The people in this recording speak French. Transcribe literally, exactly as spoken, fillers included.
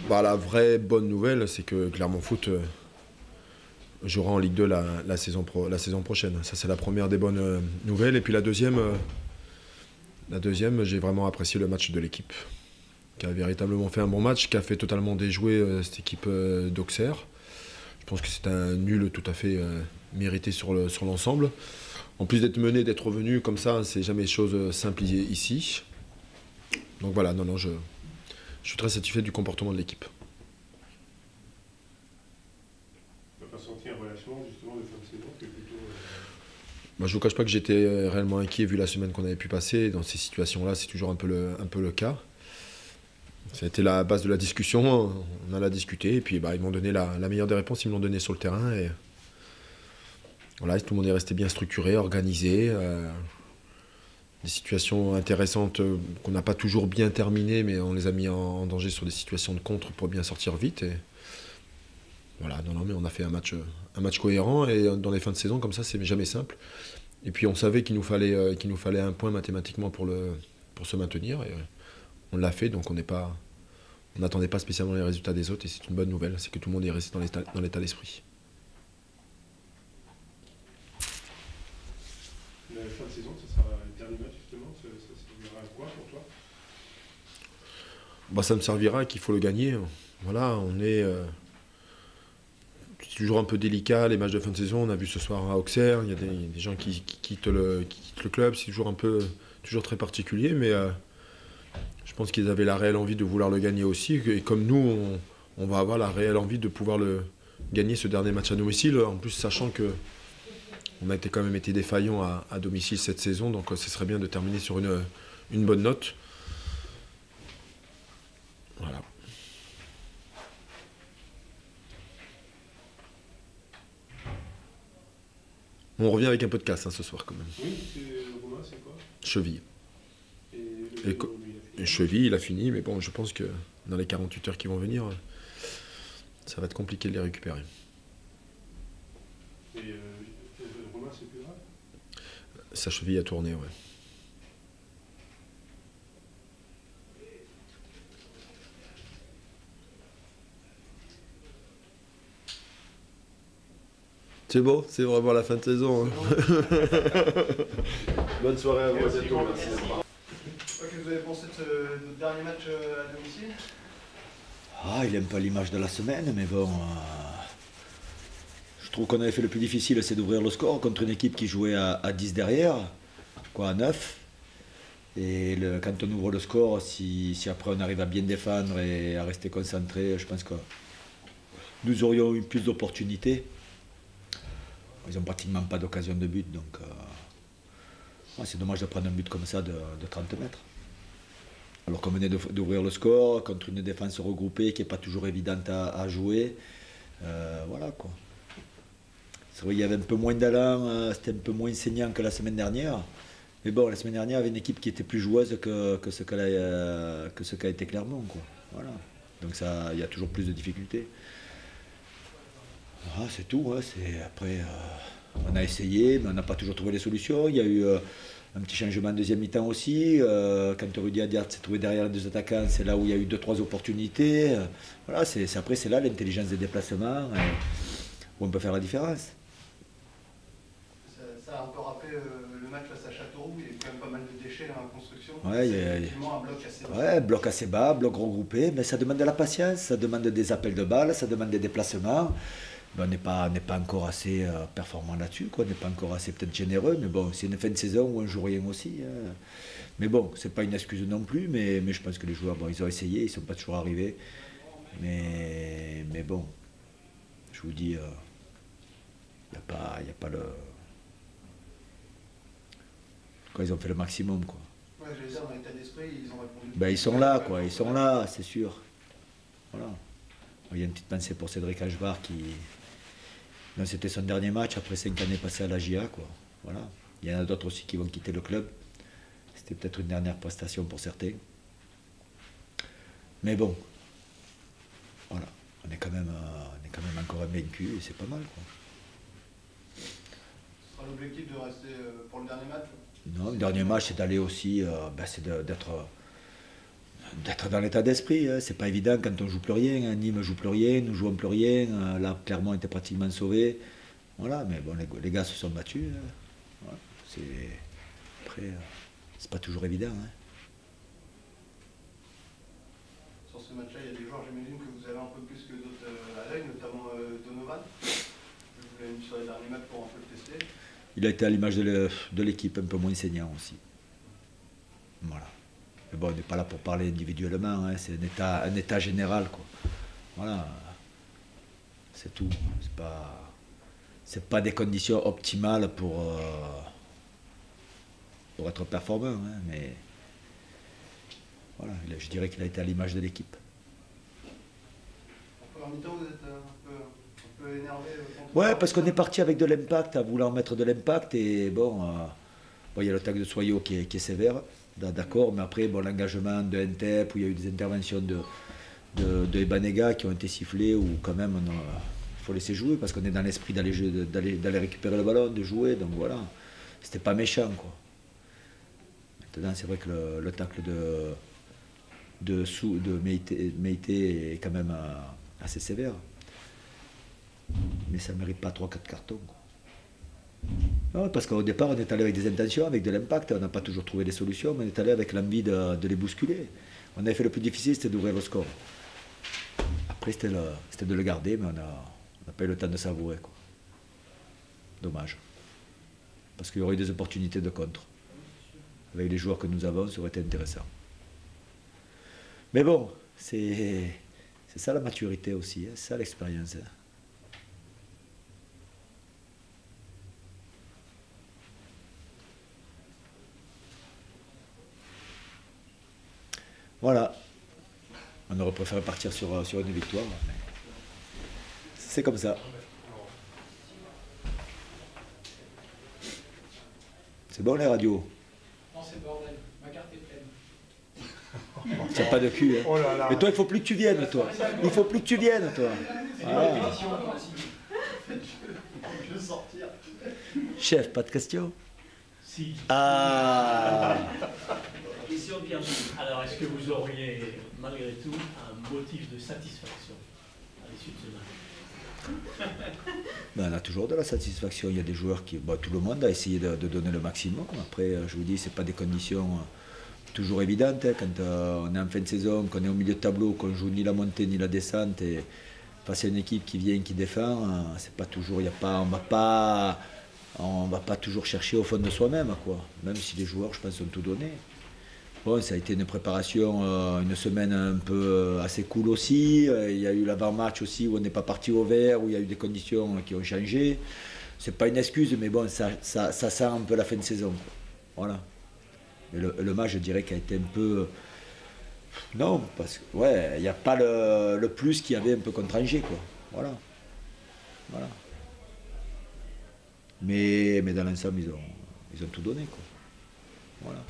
Bah, la vraie bonne nouvelle, c'est que Clermont Foot euh, jouera en Ligue deux la, la, saison, pro, la saison prochaine. Ça, c'est la première des bonnes euh, nouvelles. Et puis la deuxième, euh, la deuxième, j'ai vraiment apprécié le match de l'équipe, qui a véritablement fait un bon match, qui a fait totalement déjouer euh, cette équipe euh, d'Auxerre. Je pense que c'est un nul tout à fait euh, mérité sur l'ensemble. Le, sur en plus d'être mené, d'être revenu comme ça, c'est jamais chose simple ici. Donc voilà, non, non, je, je suis très satisfait du comportement de l'équipe. Tu n'as pas senti un relâchement justement de fin de saison qui est plutôt... Euh... Moi, je ne vous cache pas que j'étais réellement inquiet vu la semaine qu'on avait pu passer. Dans ces situations-là, c'est toujours un peu le, un peu le cas. Ça a été la base de la discussion, on en a discuté, et puis bah, ils m'ont donné la, la meilleure des réponses, ils me l'ont donné sur le terrain. Et voilà, tout le monde est resté bien structuré, organisé. Euh, des situations intéressantes euh, qu'on n'a pas toujours bien terminées, mais on les a mis en, en danger sur des situations de contre pour bien sortir vite. Et voilà, non, non, mais on a fait un match, un match cohérent, et dans les fins de saison, comme ça, c'est jamais simple. Et puis on savait qu'il nous fallait, euh, qu'il nous fallait un point mathématiquement pour, le, pour se maintenir. Et, on l'a fait, donc on n'est pas, on n'attendait pas spécialement les résultats des autres, et c'est une bonne nouvelle, c'est que tout le monde est resté dans l'état, dans l'état d'esprit. La fin de saison, ça sera le dernier match justement, ça, ça servira à quoi pour toi? Bah, ça me servira qu'il faut le gagner. Voilà, on est, euh, c'est toujours un peu délicat les matchs de fin de saison. On a vu ce soir à Auxerre, il y a des, des gens qui, qui, quittent le, qui quittent le club, c'est toujours un peu, toujours très particulier, mais euh, je pense qu'ils avaient la réelle envie de vouloir le gagner aussi. Et comme nous, on, on va avoir la réelle envie de pouvoir le gagner ce dernier match à domicile. En plus, sachant que on a été quand même été défaillant à, à domicile cette saison, donc ce serait bien de terminer sur une, une bonne note. Voilà. On revient avec un peu de casse hein, ce soir quand même. Oui, Romain, c'est quoi? Cheville. Et, et, co- et cheville, il a fini, mais bon, je pense que dans les quarante-huit heures qui vont venir, ça va être compliqué de les récupérer. Et euh, Romain, c'est plus grave? Sa cheville a tourné, ouais. C'est beau, c'est vraiment la fin de saison. Hein. Bonne soirée à vous, à bientôt. Merci. Qu'est-ce que vous avez pensé de, ce, de notre dernier match à domicile? Ah, il n'aime pas l'image de la semaine, mais bon... Euh, je trouve qu'on avait fait le plus difficile, c'est d'ouvrir le score contre une équipe qui jouait à, à dix derrière, quoi, à neuf. Et le, quand on ouvre le score, si, si après on arrive à bien défendre et à rester concentré, je pense que nous aurions eu plus d'opportunités. Ils n'ont pratiquement pas d'occasion de but, donc euh, ouais, c'est dommage de prendre un but comme ça de, de trente mètres. Alors qu'on venait d'ouvrir le score contre une défense regroupée qui n'est pas toujours évidente à, à jouer. Euh, voilà quoi. C'est vrai qu'il y avait un peu moins d'allant, euh, c'était un peu moins saignant que la semaine dernière. Mais bon, la semaine dernière, il y avait une équipe qui était plus joueuse que, que ce qu'a euh, qu été Clermont. Quoi. Voilà. Donc ça, il y a toujours plus de difficultés. Ah, c'est tout. Hein. Après, euh, on a essayé, mais on n'a pas toujours trouvé les solutions. Il y a eu euh, un petit changement en deuxième mi-temps aussi. Euh, quand Rudy Adiart s'est trouvé derrière les deux attaquants, c'est là où il y a eu deux trois opportunités. Euh, voilà, c'est, c'est, après, c'est là l'intelligence des déplacements euh, où on peut faire la différence. Ça, ça a un peu rappelé euh, le match face à Châteauroux. Il y a eu quand même pas mal de déchets dans la construction. Ouais, il y a, un bloc assez bas. Ouais, bloc assez bas, bloc regroupé, mais ça demande de la patience, ça demande des appels de balles, ça demande des déplacements. Ben, on n'est pas, pas encore assez euh, performant là-dessus, on n'est pas encore assez peut-être généreux, mais bon, c'est une fin de saison où on joue rien aussi. Hein. Mais bon, c'est pas une excuse non plus, mais, mais je pense que les joueurs, bon, ils ont essayé, ils ne sont pas toujours arrivés. Mais, mais bon, je vous dis, il euh, n'y a, a pas le... Quoi, ils ont fait le maximum, quoi. Ouais, j'allais dire, dans l'état d'esprit, ils ont répondu. Ben, ils sont là, quoi, ils sont là, c'est sûr. Voilà. Il y a une petite pensée pour Cédric Ashbar qui... Non, c'était son dernier match après cinq années passées à la J A, quoi. Voilà. Il y en a d'autres aussi qui vont quitter le club. C'était peut-être une dernière prestation pour certains. Mais bon, voilà. On est quand même, euh, on est quand même encore invaincu et c'est pas mal, quoi. Ce sera l'objectif de rester euh, pour le dernier match? Non, le dernier match, c'est d'aller aussi, euh, ben, c'est d'être... d'être dans l'état d'esprit. Hein. C'est pas évident quand on joue plus rien. Hein. Nîmes joue plus rien, nous jouons plus rien. Euh, Là, Clermont était pratiquement sauvé. Voilà, mais bon, les, les gars se sont battus. Hein. Voilà. C'est après, euh, c'est pas toujours évident. Hein. Sur ce match-là, il y a des joueurs, j'imagine, que vous avez un peu plus que d'autres euh, à l'œil, notamment euh, Donovan. Vous l'avez mis sur les derniers matchs pour un peu le tester. Il a été à l'image de l'équipe, un peu moins saignant aussi. Voilà. Mais bon, on n'est pas là pour parler individuellement, hein. C'est un état, un état général, quoi. Voilà. C'est tout. C'est pas, c'est pas des conditions optimales pour, euh, pour être performant, hein, mais voilà, je dirais qu'il a été à l'image de l'équipe. En première mi-temps, vous êtes un peu, un peu énervé contre Ouais, ça. parce qu'on est parti avec de l'impact, à vouloir mettre de l'impact, et bon, euh, bon, il y a le tac de Soyaux qui est, qui est sévère, d'accord, mais après, bon, l'engagement de N T E P, où il y a eu des interventions de, de, de Ebanega qui ont été sifflées, où quand même, il faut laisser jouer, parce qu'on est dans l'esprit d'aller, d'aller, d'aller récupérer le ballon, de jouer, donc voilà, c'était pas méchant, quoi. Maintenant, c'est vrai que le, le tacle de, de, sous, de Meïté, Meïté est quand même euh, assez sévère. Mais ça ne mérite pas trois quatre cartons. Quoi. Non, parce qu'au départ, on est allé avec des intentions, avec de l'impact. On n'a pas toujours trouvé des solutions, mais on est allé avec l'envie de, de les bousculer. On avait fait le plus difficile, c'était d'ouvrir le score. Après, c'était, le, c'était de le garder, mais on n'a on a pas eu le temps de savourer. Quoi. Dommage. Parce qu'il y aurait eu des opportunités de contre. Avec les joueurs que nous avons, ça aurait été intéressant. Mais bon, c'est, c'est ça la maturité aussi, hein, c'est ça l'expérience. Hein. Voilà. On aurait préféré partir sur, sur une victoire, mais c'est comme ça. C'est bon les radios? Non, c'est bordel. Ma carte est pleine. Tu n'as pas de cul. Hein. Oh là là. Mais toi, il faut plus que tu viennes, toi. Il faut plus que tu viennes, toi. Voilà. Je veux sortir. Chef, pas de questions? Si. Ah. Question Pierre. Alors, est-ce que vous auriez, malgré tout, un motif de satisfaction à l'issue de ce match? Ben, on a toujours de la satisfaction. Il y a des joueurs qui... Bon, tout le monde a essayé de, de donner le maximum. Après, je vous dis, ce n'est pas des conditions toujours évidentes. Hein. Quand euh, on est en fin de saison, qu'on est au milieu de tableau, qu'on joue ni la montée ni la descente, et face à une équipe qui vient, qui défend, euh, c'est pas toujours... Y a pas, on va pas... On va pas toujours chercher au fond de soi-même, quoi. Même si les joueurs, je pense, ont tout donné. Bon, ça a été une préparation, euh, une semaine un peu euh, assez cool aussi. Euh, il y a eu l'avant-match aussi où on n'est pas parti au vert, où il y a eu des conditions qui ont changé. C'est pas une excuse, mais bon, ça, ça, ça sent un peu la fin de saison. Quoi. Voilà. Mais le, le match, je dirais, qui a été un peu... Non, parce que, ouais, il n'y a pas le, le plus qui avait un peu contre-rangé, quoi. Voilà. Voilà. Mais, mais dans l'ensemble, ils ont, ils ont tout donné, quoi. Voilà.